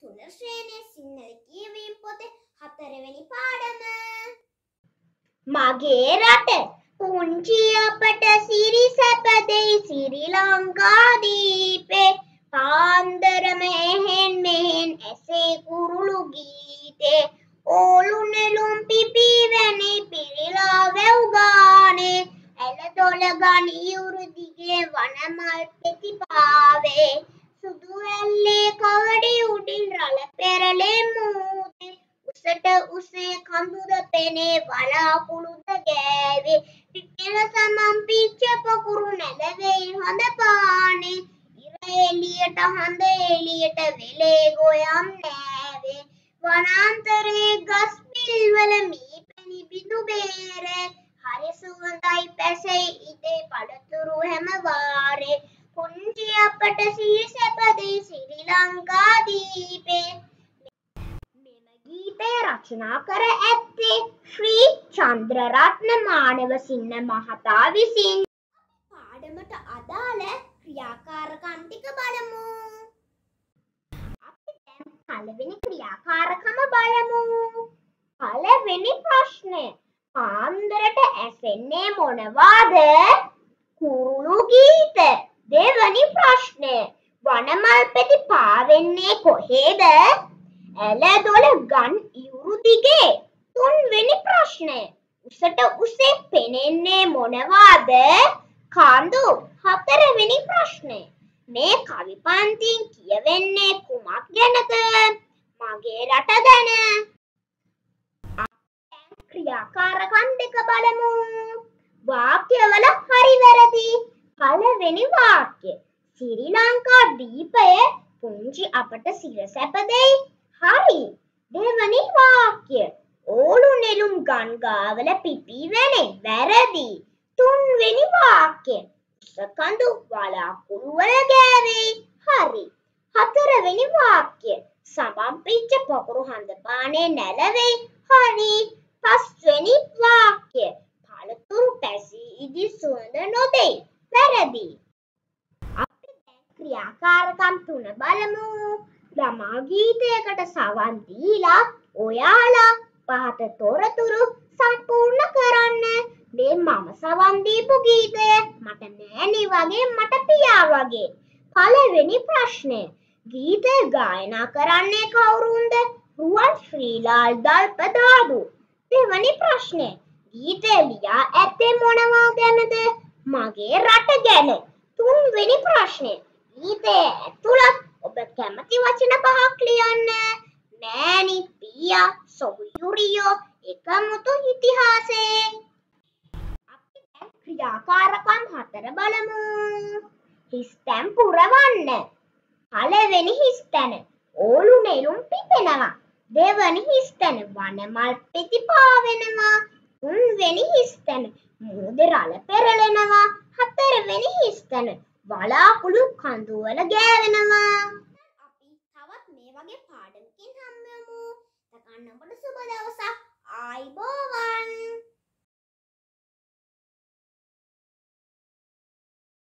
තුන ශ්‍රේණියේ සිංහල කියවීම පොතේ 4 වෙනි පාඩම. මගේ රට පුංචි අපට සිරි සැප දෙයි ශ්‍රී ලංකාදීපේ පාන්දර මෙහෙන් මෙහෙන් ඇසේ කුරුළු ගීතේ ඕලු නෙළුම් පිපි වැනි පිරිලා වැව් ගානේ ඇල දොල ගනියුරු දිගේ වනමල් පෙතිපාවේ සුදු ඇල්ලේ කවඩි උඩින් රළ පෙරළේ මූදේ උසට උසේ කඳුද පෙනේ වලාකුළුද ගෑවේ පිටෙන සමම් පිච්ච පොකුරු නැලවෙයි හොඳ පානේ ඉර එළියට හඳ එළියට වෙලේ ගොයම් නෑවේ වනාන්තරේ ගස් පිල්වල මී පැණි බිඳු බේරේ හරි සුවඳයි පැසෙයි ඉතේ පළතුරු හැම වාරේ පුංචි අපට සිහි සැපදී ශ්‍රී ලංකාදීපේ මෙම ගීතය රචනා කර ඇත්තේ ශ්‍රී චන්ද්‍රරත්න මානවසිංහ මහතා විසින්. පාඩමට අදාළ ක්‍රියාකාරකම් ටික බලමු. අපි දැන් පළවෙනි ක්‍රියාකාරකම බලමු. පළවෙනි ප්‍රශ්නය. පාන්දරට ඇසෙන්නේ මොනවාද? කුරුළු ගීත. දෙවැනි ප්‍රශ්නය. වනමල් පෙති පාවෙන්නේ කොහේද? ඇල දොල ගන් ඉවුරු දිගේ. තුන්වෙනි ප්‍රශ්නය. උසට උසේ පෙනෙන්නේ මොනවාද? කඳු. හතරවෙනි ප්‍රශ්නය. මේ කවි පන්තියෙන් කියවෙන්නේ කුමක් ගැනද? මගේ රට ගැන. ක්‍රියාකාරකම් දෙක බලමු. වාක්‍යවල හරි වැරදි. පළවෙනි වාක්‍ය. ශ්‍රී ලංකා දීපය පුංචි අපට සිරසැප දෙයි. හරි. දෙවැනි වාක්‍ය. ඕලු නෙළුම් ගංගාවල පිපි වැනේ. වැරදි. තුන්වෙනි වාක්‍ය. උසකඳු වලාකුළු වල ගෑවේ. හරි. හතරවෙනි වාක්‍ය. සමම් පිච්ච පොකුරු හඳ පානේ නැලවෙයි. හරි. පස්වෙනි වාක්‍ය. පළතුරු පැසී ඉදි සුවඳ නොදෙයි. වැරදි. අපි දැන් ක්‍රියාකාරකම් 3 බලමු. ළමා ගීතයකට සවන් දීලා ඔයාලා පහත තොරතුරු සම්පූර්ණ කරන්න. මේ මම සවන් දීපු ගීතය මට නෑනි වගේ මට පියා වගේ. පළවෙනි ප්‍රශ්නය. ගීතය ගායනා කරන්නේ කවුරුන්ද? රුවන් ශ්‍රීලාල් දල්පදාදු. දෙවැනි ප්‍රශ්නය. ගීතය ලියා ඇත්තේ මොනවා ගැනද? මගේ රට ගැන. තුන්වෙනි ප්‍රශ්නය. ගීතයේ ඇතුළත් ඔබ කැමති වචන 5ක් ලියන්න. නෑනි, පියා, සොහොයුරියෝ, එකමුතු ඉතිහාසයේ. අපි දැන් ක්‍රියාකාරකම් 4 බලමු. හිස්තැන් පුරවන්න. පළවෙනි හිස්තැන. ඕලු නෙළුම් පිපෙනවා. දෙවැනි හිස්තැන. වනමල් පෙති පාවෙනවා. තුන්වෙනි හිස්තැන. මූදේ රළ පෙරළෙනවා. හතරවෙනි හිස්තැන. වලාකුළු කඳුවල ගෑවෙනවා. අපි තවත් මේ වගේ පාඩමකින් හම්බෙමු. තකන්න ඔබට සුබ දවසක්. ආයිබෝවන්.